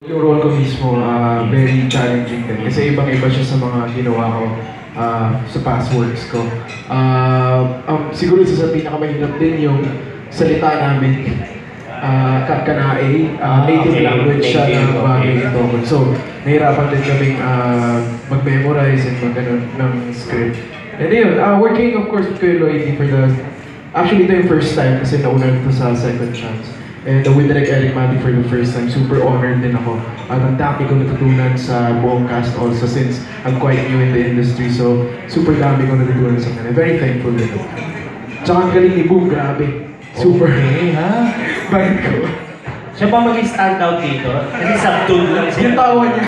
Yung role ko mismo, very challenging din. Kasi ibang-iba siya sa mga ginawa ko sa past works ko. Siguro isa sa pinakamahirap din yung salita namin. Kanae, native language siya ng bagay ito. So, nahirapan din kaming mag-memorize and mag-ganon ng script. And yun, working of course with Lloyd for actually ito yung first time kasi nauna ito sa second chance. And with Direk Eric Mati for the first time, super honored din ako. At ang dami ko natutunan sa buong cast also since I'm quite new in the industry. So, super dami ko natutunan sa kanila. Very thankful din. Tsaka ang galing ni Boom, grabe. Super. Okay, ha? Bakit ko? Siya pa mag-stand out dito? Kasi subdued lang siya. Yung tawa niya.